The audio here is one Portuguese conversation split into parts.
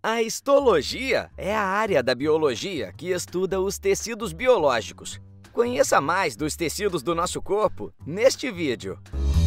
A histologia é a área da biologia que estuda os tecidos biológicos. Conheça mais dos tecidos do nosso corpo neste vídeo.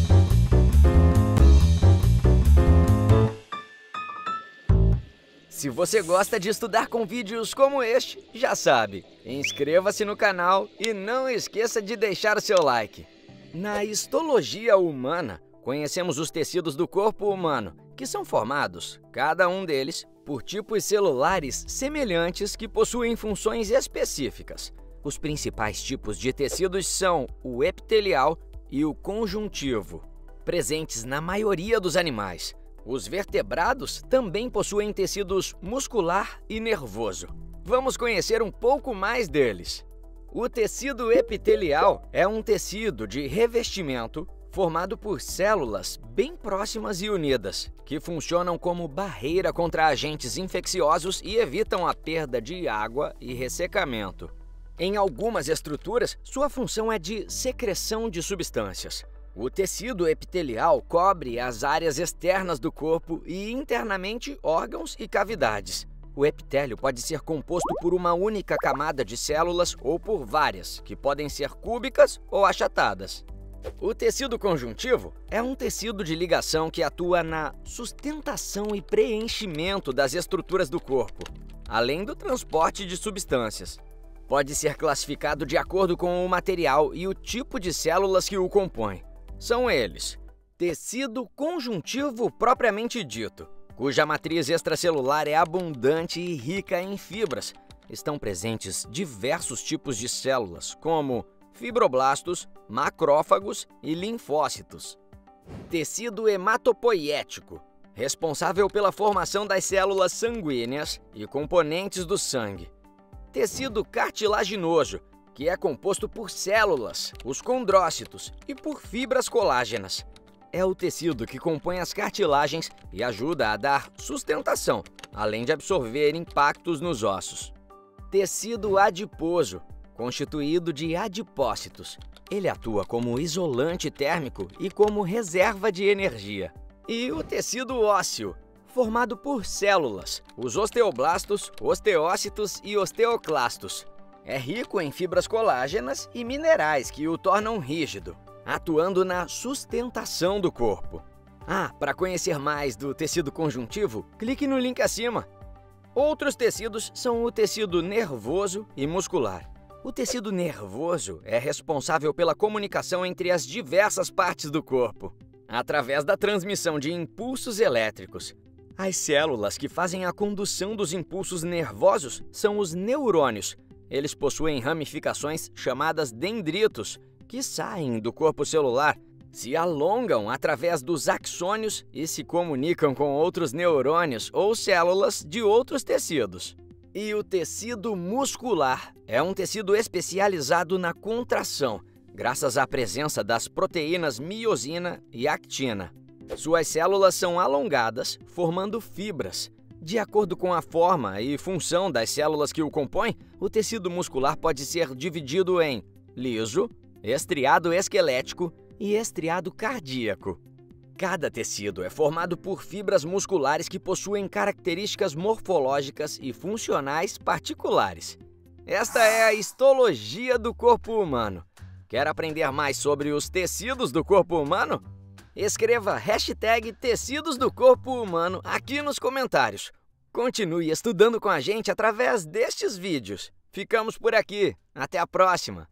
Se você gosta de estudar com vídeos como este, já sabe, inscreva-se no canal e não esqueça de deixar o seu like. Na histologia humana, conhecemos os tecidos do corpo humano, que são formados, cada um deles, por tipos celulares semelhantes que possuem funções específicas. Os principais tipos de tecidos são o epitelial e o conjuntivo, presentes na maioria dos animais. Os vertebrados também possuem tecidos muscular e nervoso. Vamos conhecer um pouco mais deles. O tecido epitelial é um tecido de revestimento formado por células bem próximas e unidas, que funcionam como barreira contra agentes infecciosos e evitam a perda de água e ressecamento. Em algumas estruturas, sua função é de secreção de substâncias. O tecido epitelial cobre as áreas externas do corpo e internamente órgãos e cavidades. O epitélio pode ser composto por uma única camada de células ou por várias, que podem ser cúbicas ou achatadas. O tecido conjuntivo é um tecido de ligação que atua na sustentação e preenchimento das estruturas do corpo, além do transporte de substâncias. Pode ser classificado de acordo com o material e o tipo de células que o compõem. São eles: tecido conjuntivo propriamente dito, cuja matriz extracelular é abundante e rica em fibras. Estão presentes diversos tipos de células, como fibroblastos, macrófagos e linfócitos. Tecido hematopoiético, responsável pela formação das células sanguíneas e componentes do sangue. Tecido cartilaginoso, que é composto por células, os condrócitos, e por fibras colágenas. É o tecido que compõe as cartilagens e ajuda a dar sustentação, além de absorver impactos nos ossos. Tecido adiposo, constituído de adipócitos. Ele atua como isolante térmico e como reserva de energia. E o tecido ósseo, formado por células, os osteoblastos, osteócitos e osteoclastos. É rico em fibras colágenas e minerais que o tornam rígido, atuando na sustentação do corpo. Para conhecer mais do tecido conjuntivo, clique no link acima. Outros tecidos são o tecido nervoso e muscular. O tecido nervoso é responsável pela comunicação entre as diversas partes do corpo, através da transmissão de impulsos elétricos. As células que fazem a condução dos impulsos nervosos são os neurônios. Eles possuem ramificações chamadas dendritos, que saem do corpo celular, se alongam através dos axônios e se comunicam com outros neurônios ou células de outros tecidos. E o tecido muscular é um tecido especializado na contração, graças à presença das proteínas miosina e actina. Suas células são alongadas, formando fibras. De acordo com a forma e função das células que o compõem, o tecido muscular pode ser dividido em liso, estriado esquelético e estriado cardíaco. Cada tecido é formado por fibras musculares que possuem características morfológicas e funcionais particulares. Esta é a histologia do corpo humano. Quer aprender mais sobre os tecidos do corpo humano? Escreva #tecidos do corpo humano aqui nos comentários. Continue estudando com a gente através destes vídeos. Ficamos por aqui. Até a próxima!